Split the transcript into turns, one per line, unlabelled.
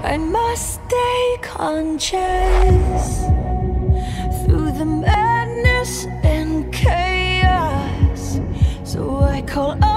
I must stay conscious through the madness and chaos. So I call